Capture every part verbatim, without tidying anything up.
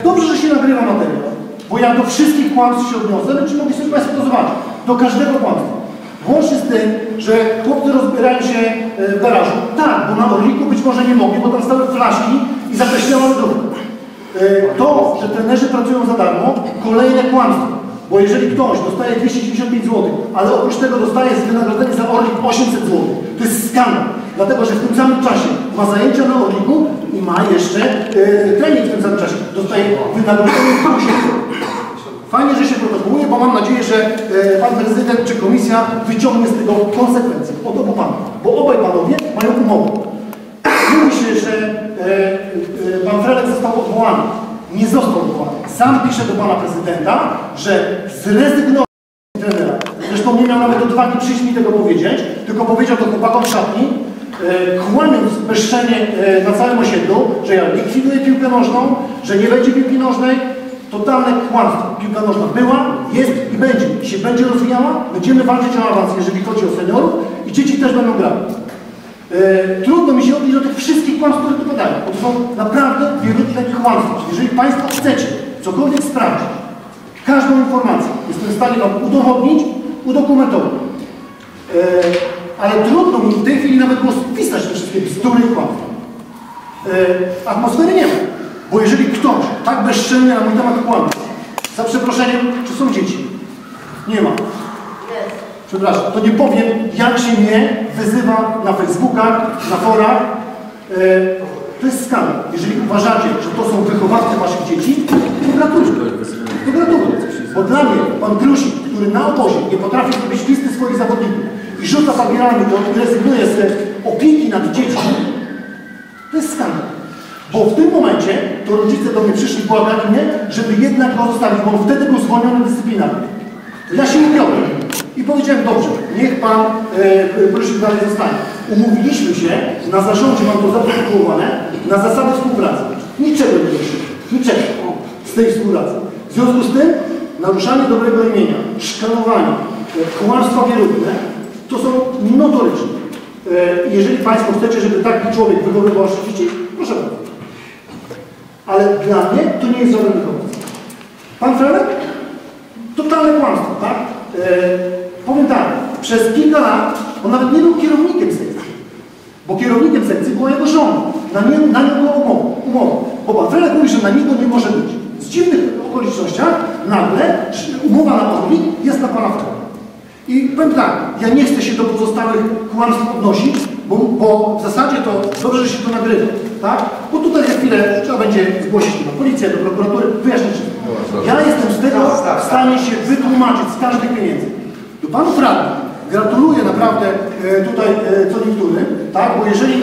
Dobrze, że się nagrywa materiał, bo ja do wszystkich kłamstw się odniosę, lecz mogli sobie Państwo to zobaczyć. Do każdego kłamstwa. Włącznie z tym, że chłopcy rozbierają się w garażu. Tak, bo na Orliku być może nie mogli, bo tam stały flaszki i zakreślała lodówka. To, że trenerzy pracują za darmo, kolejne kłamstwo. Bo jeżeli ktoś dostaje dwieście dziewięćdziesiąt pięć złotych, ale oprócz tego dostaje z wynagrodzenia za Orlik osiemset złotych, to jest skandal. Dlatego, że w tym samym czasie ma zajęcia na Orliku i ma jeszcze yy, trening w tym samym czasie. Dostaje wynagrodzenie w plusie. Fajnie, że się protokołuje, bo mam nadzieję, że yy, pan prezydent czy komisja wyciągnie z tego konsekwencje od obu panów. Bo obaj panowie mają umowę. Mówi się, że yy, yy, pan Frelek został odwołany. Nie został odwołany. Sam pisze do pana prezydenta, że zrezygnował z trenera. Zresztą nie miał nawet odwagi przyjść mi tego powiedzieć, tylko powiedział to chłopakom w szatni, e, kłamiąc bezczelnie e, na całym osiedlu, że ja likwiduję piłkę nożną, że nie będzie piłki nożnej. Totalne kłamstwo. Piłka nożna była, jest i będzie. I się będzie rozwijała. Będziemy walczyć o awans, jeżeli chodzi o seniorów i dzieci też będą grały. E, trudno mi się odnieść do tych wszystkich kłamstw, które tu padają, bo to są naprawdę wierutne kłamstwa. Jeżeli Państwo chcecie cokolwiek sprawdzić, każdą informację jestem w stanie Wam udowodnić, udokumentować. E, ale trudno mi w tej chwili nawet było spisać te wszystkie bzdury i kłamstwa. E, atmosfery nie ma, bo jeżeli ktoś tak bezczelnie na mój temat kłamie, za przeproszeniem, czy są dzieci? Nie ma. Przepraszam, to nie powiem, jak się mnie wyzywa na Facebookach, na forach. E, to jest skandal. Jeżeli uważacie, że to są wychowawcy waszych dzieci, to gratuluję. To gratuluję. Bo dla mnie pan Grusik, który na obozie nie potrafi zrobić listy swoich zawodników i rzuca papierami, to rezygnuje z opieki nad dziećmi, to jest skandal. Bo w tym momencie to rodzice do mnie przyszli, błagali mnie, żeby jednak go zostawić, bo on wtedy był zwolniony dyscyplinarnie. To ja się upiąłem. I powiedziałem, dobrze, niech pan e, Brusik dalej zostanie. Umówiliśmy się, na zarządzie mam to zaprotokołowane, na zasady współpracy. Niczego nie ruszyło. Niczego z tej współpracy. W związku z tym, naruszanie dobrego imienia, szkalowanie, e, kłamstwa wierutne, to są notoryczne. E, jeżeli Państwo chcecie, żeby taki człowiek wychowywał wasze dzieci, proszę bardzo. Ale dla mnie to nie jest żaden wychowawca. Pan Franek? Totalne kłamstwo, tak? E, powiem tak, przez kilka lat on nawet nie był kierownikiem sekcji, bo kierownikiem sekcji była jego żona, na, nie, na nią była umowa, umowa. Bo pan Franek mówi, że na niego nie może być. Z dziwnych okolicznościach nagle umowa na Orlik jest na pana Franka. I powiem tak, ja nie chcę się do pozostałych kłamstw odnosić, bo, bo w zasadzie to dobrze, że się to nagrywa, tak? Bo tutaj za chwilę trzeba będzie zgłosić na policję, do prokuratury, wyjaśnić wszystko. Ja jestem z tego w stanie się wytłumaczyć z każdych pieniędzy. Do panów radnych gratuluję naprawdę e, tutaj e, co niektórym, tak? Bo jeżeli e,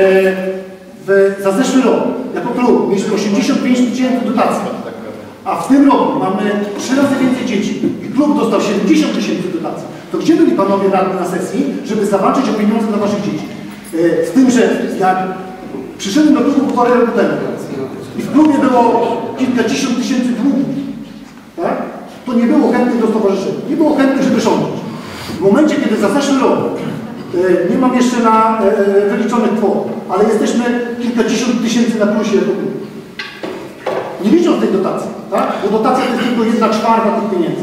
w, za zeszły rok jako klub mieliśmy osiemdziesiąt pięć tysięcy dotacji, a w tym roku mamy trzy razy więcej dzieci i klub dostał siedemdziesiąt tysięcy dotacji, to gdzie byli panowie radni na sesji, żeby zawalczyć o pieniądze dla waszych dzieci? E, z tym, że jak przyszedłem do klubu parę lat temu i w klubie było kilkadziesiąt tysięcy długów, tak? To nie było chętnych do stowarzyszenia, nie było chętnych, żeby rządzić. W momencie, kiedy za zeszły rok, e, nie mam jeszcze na e, wyliczonych kwot, ale jesteśmy kilkadziesiąt tysięcy na plusie jako klub. Nie licząc tej dotacji, tak? Bo dotacja to jest tylko jedna czwarta tych pieniędzy.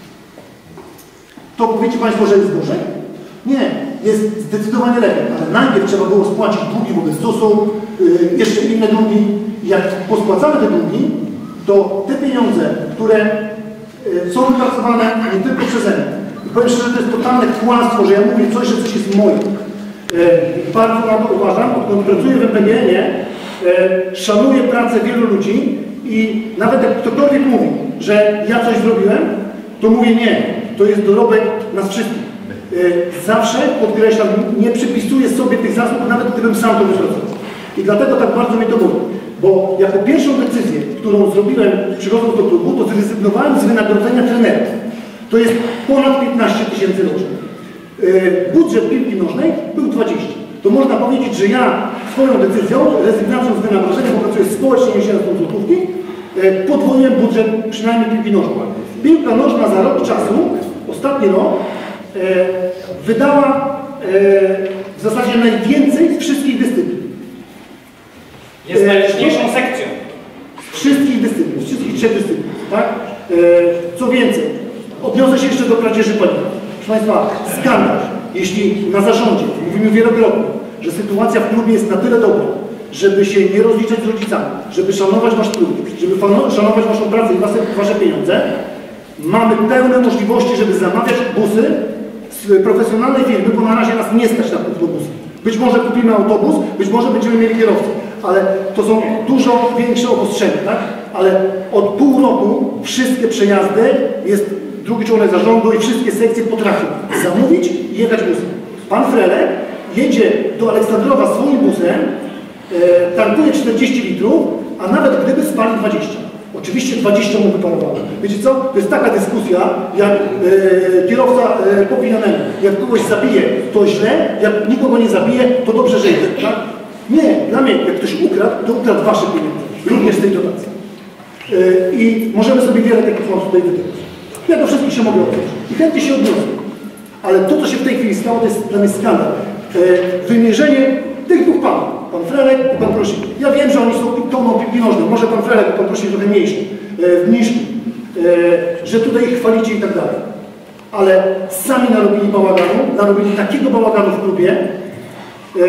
To powiecie Państwo, że jest gorzej? Nie, jest zdecydowanie lepiej, ale najpierw trzeba było spłacić długi wobec Z U S-u, yy, jeszcze inne długi. I jak pospłacamy te długi, to te pieniądze, które yy, są wypracowane nie tylko przeze mnie. I powiem szczerze, że to jest totalne kłamstwo, że ja mówię coś, że coś jest moje. Yy, bardzo na to uważam, odkąd pracuję w M P G N-ie, yy, szanuję pracę wielu ludzi i nawet jak ktokolwiek mówi, że ja coś zrobiłem, to mówię nie, to jest dorobek nas wszystkich. Zawsze podkreślam, nie przypisuję sobie tych zasług, nawet gdybym sam to wypracował. I dlatego tak bardzo mnie to boli. Bo jako pierwszą decyzję, którą zrobiłem przychodząc do klubu, to zrezygnowałem z wynagrodzenia trenerów. To jest ponad piętnaście tysięcy rocznie. Budżet piłki nożnej był dwadzieścia. To można powiedzieć, że ja swoją decyzją, rezygnacją z wynagrodzenia, bo pracuję społecznie miesięczną złotówki, podwoiłem budżet przynajmniej piłki nożnej. Piłka nożna za rok czasu, ostatni rok, e, wydała e, w zasadzie najwięcej z wszystkich dyscyplin. Jest najliczniejszą sekcją. Z wszystkich dyscyplin. dzisiaj dyscyplin, tak? E, co więcej, odniosę się jeszcze do kradzieży paliwa. Proszę Państwa, skandal, jeśli na zarządzie, mówimy wielokrotnie, że sytuacja w klubie jest na tyle dobra, żeby się nie rozliczać z rodzicami, żeby szanować Wasz klub, żeby szanować Waszą pracę i wasze, wasze pieniądze, mamy pełne możliwości, żeby zamawiać busy z profesjonalnej firmy, bo na razie nas nie stać na autobusy. Być może kupimy autobus, być może będziemy mieli kierowcę, ale to są dużo większe obostrzenia, tak? Ale od pół roku wszystkie przejazdy, jest drugi członek zarządu i wszystkie sekcje potrafią zamówić i jechać busem. Pan Frelek jedzie do Aleksandrowa swoim busem, e, tankuje czterdzieści litrów, a nawet gdyby spali dwadzieścia. Oczywiście dwadzieścia mu wyparowało. Wiecie co? To jest taka dyskusja, jak e, kierowca e, po pijanemu. Jak kogoś zabije, to źle, jak nikogo nie zabije, to dobrze, że jest. Tak? Nie, dla mnie, jak ktoś ukradł, to ukradł Wasze pieniądze. Również z tej dotacji. E, I możemy sobie wiele takich form tutaj wybrać. Ja do wszystkich się mogę odnieść. I chętnie się odniosę. Ale to, co się w tej chwili stało, to jest dla mnie skandal. E, wymierzenie tych dwóch panów, pan Frelek i pan Prosik. Ja wiem, że oni są toną pieniążną, może pan Frelek i pan Prosik trochę mniejszy, e, w niżku, e, że tutaj ich chwalicie i tak dalej. Ale sami narobili bałaganu, narobili takiego bałaganu w klubie, e,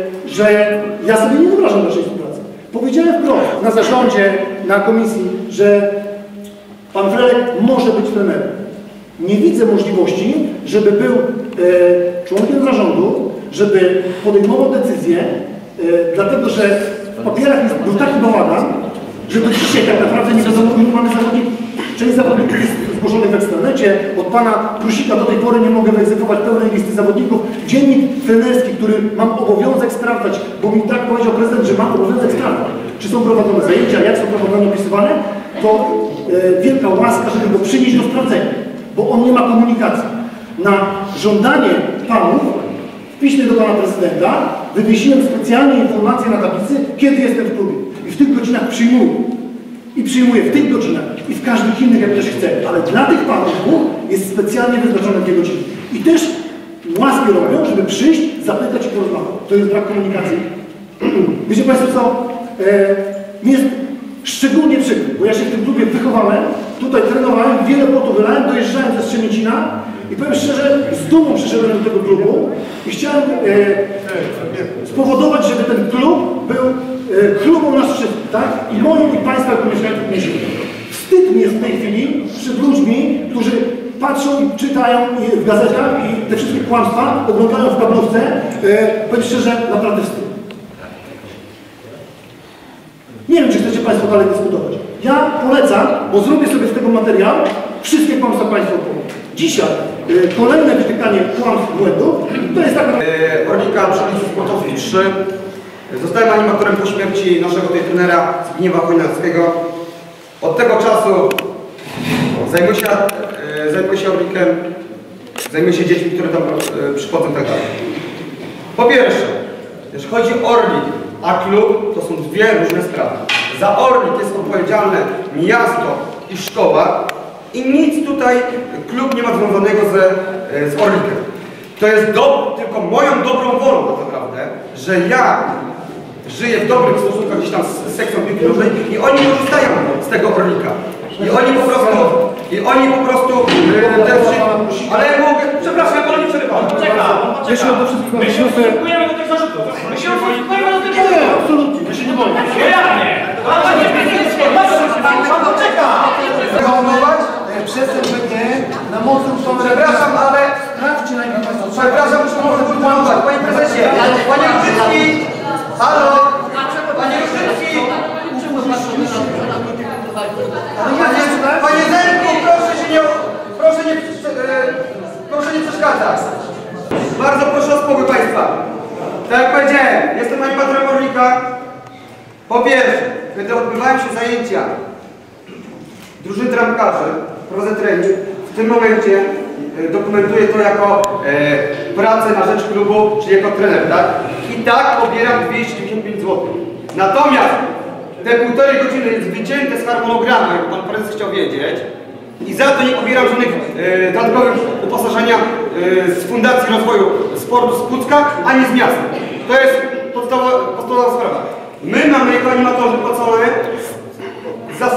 że ja sobie nie wyobrażam naszej współpracy. Powiedziałem wprost na zarządzie, na komisji, że pan Frelek może być trenerem. Nie widzę możliwości, żeby był e, członkiem zarządu, żeby podejmował decyzję, e, dlatego że w papierach jest, był taki bałagan, że do dzisiaj tak naprawdę nie wiadomo, ilu mamy zawodników. Część zawodników jest zgłoszonych w ekstranecie, od pana Prusika do tej pory nie mogę wyegzekwować pełnej listy zawodników. Dziennik trenerski, który mam obowiązek sprawdzać, bo mi tak powiedział prezydent, że mam obowiązek sprawdzać, czy są prowadzone zajęcia, jak są prowadzone, opisywane, to e, wielka łaska, żeby go przynieść do sprawdzenia, bo on nie ma komunikacji. Na żądanie panów w piśmie do pana prezydenta wywiesiłem specjalnie informacje na tablicy, kiedy jestem w klubie. I w tych godzinach przyjmuję. I przyjmuję w tych godzinach i w każdych innych, jak ktoś chce. Ale dla tych panów dwóch jest specjalnie wyznaczone dwie godziny. I też łaskę robią, żeby przyjść, zapytać i porozmawiać. To jest brak komunikacji. Wiecie Państwo co? E, mi jest szczególnie przykro, bo ja się w tym klubie wychowałem, tutaj trenowałem, wiele potu wylałem, dojeżdżałem ze Strzemiecina i powiem szczerze, z dumą przyszedłem do tego klubu i chciałem e, spowodować, żeby ten klub był e, klubą nas wszystkich, tak? I moim i Państwa jako mieszkańców mieści. Wstyd mi jest w tej chwili przed ludźmi, którzy patrzą i czytają w gazetach i te wszystkie kłamstwa oglądają w kablówce. E, powiem szczerze, naprawdę wstyd. Nie wiem, czy chcecie Państwo dalej dyskutować. Ja polecam, bo zrobię sobie z tego materiał, wszystkie kłamstwa Państwu opowiem. Dzisiaj y, kolejne wytykanie kłamstw, błędów, to jest taka... Yy, Orlika przy ulicy Sportowskiej trzy. Zostałem animatorem po śmierci naszego tej trenera Zbigniewa Chojnackiego. Od tego czasu zajmuję się, yy, zajmuję się Orlikiem, zajmuję się dziećmi, które tam yy, przychodzą i tak dalej. Po pierwsze, jeśli chodzi o Orlik, a klub, to są dwie różne sprawy. Za Orlik jest odpowiedzialne miasto i szkoła i nic tutaj klub nie ma związanego ze, z Orlikiem. To jest do, tylko moją dobrą wolą tak naprawdę, że ja żyję w dobrych stosunkach gdzieś tam z, z sekcją piłki nożnej i oni korzystają z tego Orlika. I oni po prostu, i oni po prostu, yy, też, ale mogę, przepraszam, ale nie przerywam. Poczeka, Jeśli do wszystkich my się ustosunkujemy do tych zarzutów. My się ustosunkujemy do tych zarzutów. Nie, absolutnie, ja się nie boję. No jak nie? Pan poczeka. Zachować? Przestępnie na mocy ustawy... Przepraszam, ale... Sprawdźcie najpierw Państwo. Przepraszam, muszę może kontynuować. Panie prezesie, panie Różycki! Halo! Panie Różycki! Panie, panie Zenku, proszę się nie... Proszę nie... Proszę nie przeszkadzać. Bardzo proszę o spokój Państwa. Tak jak powiedziałem, jestem animatorem Orlika. Po pierwsze, kiedy odbywają się zajęcia drużyny bramkarzy, prowadzę trening, w tym momencie dokumentuję to jako e, pracę na rzecz klubu, czyli jako trener, tak? I tak pobieram dwieście dziewięćdziesiąt pięć złotych. Natomiast te półtorej godziny jest wycięte z harmonogramu, jak pan prezes chciał wiedzieć, i za to nie pobieram żadnych e, dodatkowych uposażenia e, z Fundacji Rozwoju Sportu z Pucka, ani z miasta. To jest podstawowa, podstawowa sprawa. My mamy jako animatorzy płacone za sto sześćdziesiąt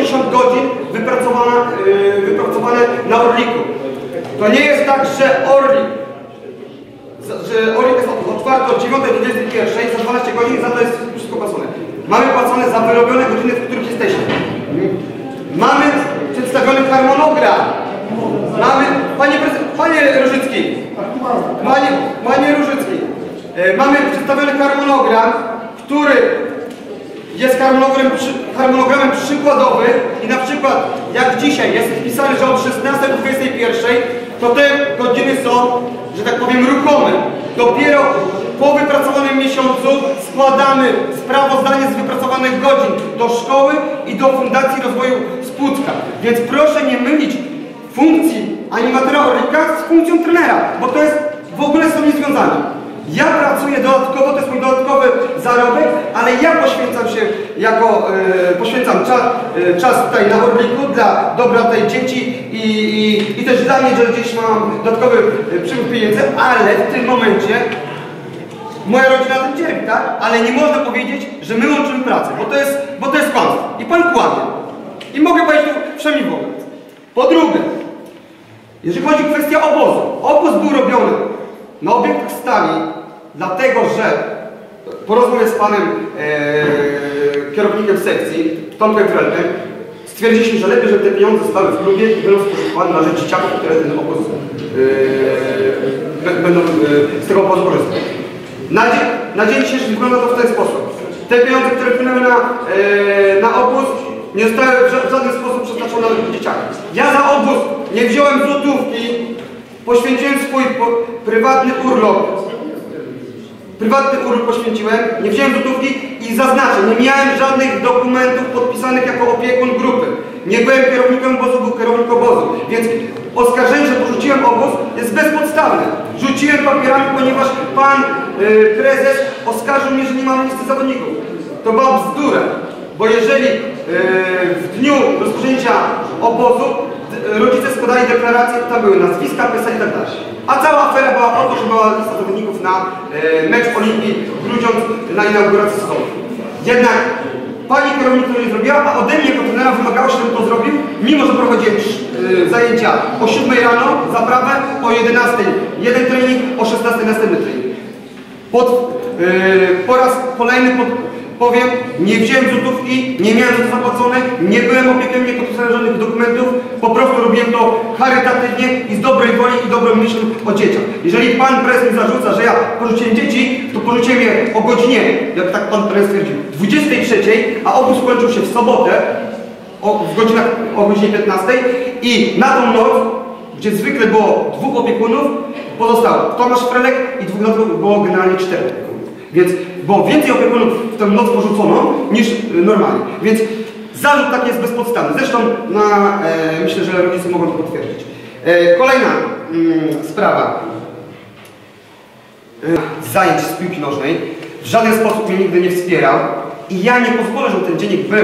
pięćdziesiąt godzin wypracowane, yy, wypracowane na Orliku. To nie jest tak, że Orlik, że Orlik jest otwarty od dziewiątej do dwudziestej pierwszej, za dwanaście godzin, za to jest wszystko płacone. Mamy płacone za wyrobione godziny, w których jesteśmy. Mamy przedstawiony harmonogram. Mamy, panie, panie Różycki, panie, panie Różycki, e, mamy przedstawiony harmonogram, który jest harmonogramem, harmonogramem przykładowy i na przykład jak dzisiaj jest wpisane, że od szesnastej do dwudziestej pierwszej, to te godziny są, że tak powiem, ruchome. Dopiero po wypracowanym miesiącu składamy sprawozdanie z wypracowanych godzin do szkoły i do Fundacji Rozwoju Spłucka. Więc proszę nie mylić funkcji animatora Orlika z funkcją trenera, bo to jest w ogóle są niezwiązane. Ja pracuję dodatkowo, to jest mój dodatkowy zarobek, ale ja poświęcam się jako, e, poświęcam czas, e, czas tutaj na Orliku dla dobra tej dzieci i, i, i też dla mnie, że gdzieś mam dodatkowy e, przepływ pieniędzy, ale w tym momencie moja rodzina tym cierpi, tak? Ale nie można powiedzieć, że my łączymy pracę, bo to jest, bo to jest kłamstwo. I pan kłamie. I mogę powiedzieć tu wszemi wobec. Po drugie, jeżeli chodzi o kwestię obozu. Obóz był robiony na obiektach stali, dlatego że po rozmowie z panem e, kierownikiem sekcji, Tomkiem Freltem, stwierdziliśmy, że lepiej, żeby te pieniądze zostały w klubie i będą spożytkowane na rzecz dzieciaków, które ten obóz e, będą e, z tego obozu korzystać. Na dzień, na dzień dzisiejszy wygląda to w ten sposób. Te pieniądze, które wpłynęły na, e, na obóz, nie zostały w żaden sposób przeznaczone na dzieciaki. Ja za obóz nie wziąłem złotówki, poświęciłem swój po, prywatny urlop. Prywatny urlop poświęciłem, nie wziąłem złotówki i zaznaczę, nie miałem żadnych dokumentów podpisanych jako opiekun grupy. Nie byłem kierownikiem obozu, był kierownik obozu. Więc oskarżenie, że porzuciłem obóz, jest bezpodstawne. Rzuciłem papierami, ponieważ pan yy, prezes oskarżył mnie, że nie mam listy zawodników. To była bzdura. Bo jeżeli yy, w dniu rozpoczęcia obozu rodzice składali deklaracje, tam były nazwiska, PESEL i tak dalej. A cała afera była o to, że była lista zawodników na yy, mecz Olimpii Grudziądz na inauguracji sezonu. Jednak pani kierownik to nie zrobiła, a ode mnie jako trenera wymagało się, żebym to zrobił, mimo że prowadziłem yy, zajęcia o siódmej rano, zaprawę, o jedenastej jeden trening, o szesnastej następny trening. Pod, yy, po raz kolejny pod, powiem, nie wziąłem złotówki, nie miałem za to zapłacone, nie byłem opiekiem, nie podpisałem żadnych dokumentów, po prostu robiłem to charytatywnie i z dobrej woli i dobrą myślą o dzieciach. Jeżeli pan prezes mi zarzuca, że ja porzuciłem dzieci, to porzuciłem je o godzinie, jak tak pan prezes stwierdził, dwudziestej trzeciej, a obóz kończył się w sobotę o, w godzinach, o godzinie piętnastej i na tą noc, gdzie zwykle było dwóch opiekunów, pozostało Tomasz Frelek i dwóch noc było generalnie czterech opiekunów. Więc było więcej opiekunów w tę noc porzucono niż normalnie. Więc zarzut taki jest bezpodstawny. Zresztą na, e, myślę, że rodzice mogą to potwierdzić. E, kolejna mm, sprawa. E, zajęć z piłki nożnej. W żaden sposób mnie nigdy nie wspierał. I ja nie pozwolę, żeby ten dziennik był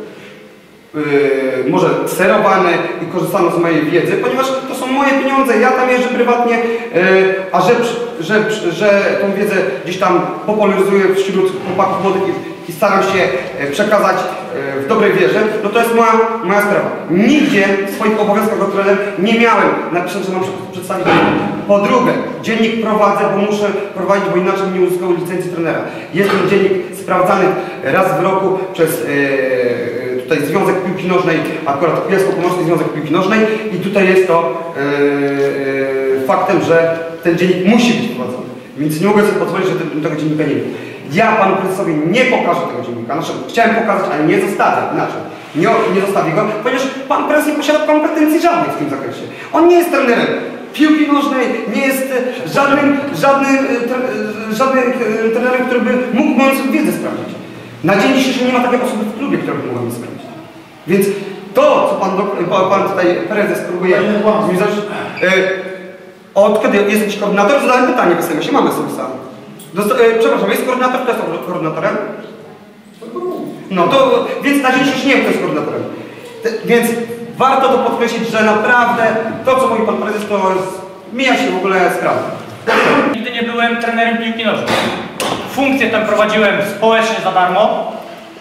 Yy, może kserowany i korzystano z mojej wiedzy, ponieważ to są moje pieniądze, ja tam jeżdżę prywatnie, yy, a że, że, że tą wiedzę gdzieś tam popularyzuję wśród chłopaków młodych i, i staram się przekazać yy, w dobrej wierze, no to jest moja, moja sprawa. Nigdzie w swoich obowiązkach jako trener nie miałem napisać, że mam przedstawić dziennik. Po drugie, dziennik prowadzę, bo muszę prowadzić, bo inaczej nie uzyskał licencji trenera. Jest ten dziennik sprawdzany raz w roku przez yy, tutaj Związek Piłki Nożnej, akurat Kujawsko-Pomorski Związek Piłki Nożnej i tutaj jest to yy, yy, faktem, że ten dziennik musi być prowadzony. Więc nie mogę sobie pozwolić, że ten, tego dziennika nie wiem. Ja panu prezesowi nie pokażę tego dziennika. Znaczy, chciałem pokazać, ale nie zostawię. Inaczej. Nie, nie zostawię go, ponieważ pan prezes nie posiada kompetencji żadnych w tym zakresie. On nie jest trenerem piłki nożnej, nie jest żadnym, żadnym, tre, żadnym trenerem, który by mógł moją wiedzę sprawdzić. Na dzień dzisiejszy nie ma takiej osoby w klubie, która by mogła mnie sprawdzić. Więc to, co pan, pan tutaj prezes próbuje mi zarzucić, od kiedy jest jakiś koordynator, zadałem pytanie w S M S ie, mamy sobie sam. E, przepraszam, jest koordynator, kto jest koordynatorem? No to, więc na dzień dzisiejszy nie wiem, kto jest koordynatorem. Te, więc warto to podkreślić, że naprawdę to, co mówi pan prezes, to jest, mija się w ogóle sprawa. Nigdy nie byłem trenerem piłki nożnej. Funkcję tę prowadziłem społecznie za darmo.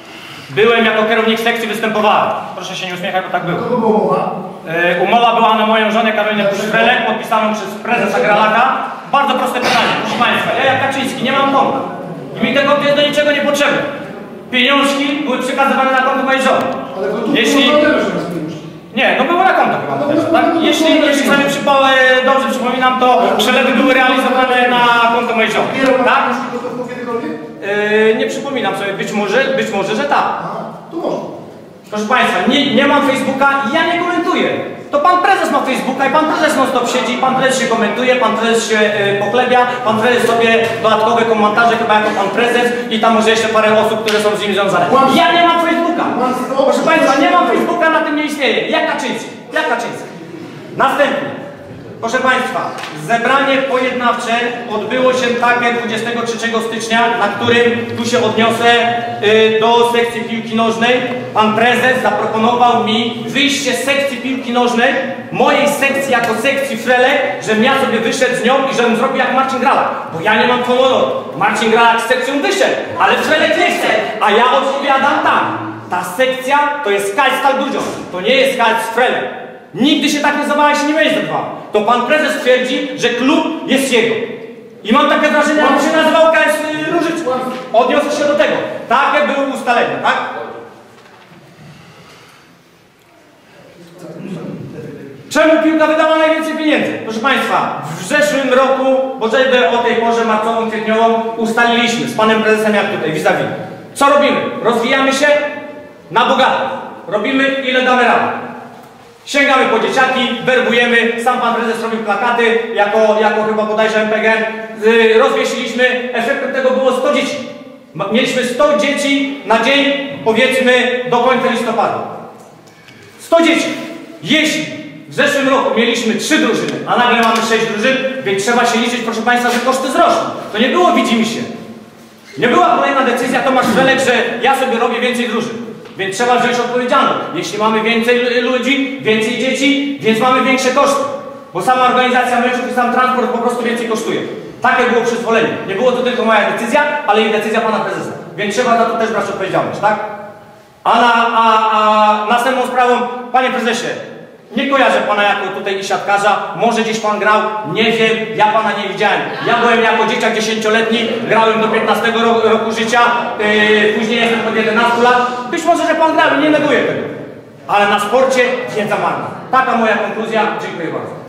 Byłem jako kierownik sekcji, występowałem. Proszę się nie uśmiechać, bo tak było. Kogo była mowa? Yy, umowa była na moją żonę Karolinę Puszczrelek, podpisaną przez prezesa Gralaka. Bardzo proste pytanie, proszę Państwa. Ja jak Kaczyński nie mam konta. I mi tego jest do niczego nie potrzebne. Pieniążki były przekazywane na konto mojej żony. Ale to tu Jeśli... nie problemy, że nas pieniążki. Nie, no było na konto chyba. No, też, no, tak? no, no, Jeśli, no, jeśli no, sobie przypał, e, dobrze przypominam, to przelewy były realizowane na konto mojej żony. Bierał pan Tak? pieniążki gotówką kiedykolwiek? Yy, nie przypominam sobie, być może, być może, że tak. A, tu można. Proszę Państwa, nie, nie mam Facebooka i ja nie komentuję. To Pan Prezes ma Facebooka i Pan Prezes non stop siedzi, Pan Prezes się komentuje, Pan Prezes się yy, pochlebia, Pan Prezes sobie dodatkowe komentarze chyba jako Pan Prezes i tam może jeszcze parę osób, które są z nim związane. Ja nie mam Facebooka. Proszę Państwa, nie mam Facebooka, na tym nie istnieje. Jak Kaczyński. Jak Kaczyński. Następnie. Proszę Państwa, zebranie pojednawcze odbyło się takie dwudziestego trzeciego stycznia, na którym, tu się odniosę y, do sekcji piłki nożnej. Pan prezes zaproponował mi wyjście z sekcji piłki nożnej, mojej sekcji jako sekcji Frelek, żebym ja sobie wyszedł z nią i żebym zrobił jak Marcin Gralak. Bo ja nie mam honoru. Marcin Gralak z sekcją wyszedł, ale Frelek nie chce. A ja odpowiadam tam. Ta sekcja to jest K S Stal Grudziądz, to nie jest K S Frelek. Nigdy się tak nie zdawało, się nie będzie zdawało. To pan prezes twierdzi, że klub jest jego. I mam takie wrażenie, jakby się nazywał K S Różyc. Odniosę się do tego. Takie były ustalenia, tak? Czemu piłka wydała najwięcej pieniędzy? Proszę Państwa, w zeszłym roku, bo żeby o tej porze marcową, kwietniową, ustaliliśmy z panem prezesem jak tutaj, vis-a-vis. Co robimy? Rozwijamy się na bogato. Robimy ile damy radę. Sięgamy po dzieciaki, werbujemy, sam pan prezes robił plakaty, jako, jako chyba bodajże M P G, yy, rozwiesiliśmy, efektem tego było sto dzieci. Mieliśmy sto dzieci na dzień, powiedzmy, do końca listopada. sto dzieci. Jeśli w zeszłym roku mieliśmy trzy drużyny, a nagle mamy sześć drużyn, więc trzeba się liczyć, proszę Państwa, że koszty wzrosną. To nie było widzimy się. Nie była kolejna decyzja Tomasz Frelek, że ja sobie robię więcej drużyn. Więc trzeba wziąć odpowiedzialność. Jeśli mamy więcej ludzi, więcej dzieci, więc mamy większe koszty. Bo sama organizacja meczów i sam transport po prostu więcej kosztuje. Takie było przyzwolenie. Nie było to tylko moja decyzja, ale i decyzja pana prezesa. Więc trzeba za to też brać odpowiedzialność, tak? A, na, a, a następną sprawą, panie prezesie, nie kojarzę pana jako tutaj siatkarza, może gdzieś pan grał, nie wiem, ja pana nie widziałem. Ja byłem jako dzieciak dziesięcioletni, grałem do piętnastego roku, roku życia, yy, później jestem od jedenastu lat. Być może, że pan grał, nie neguję tego. Ale na sporcie wiedza marna. Taka moja konkluzja, dziękuję bardzo.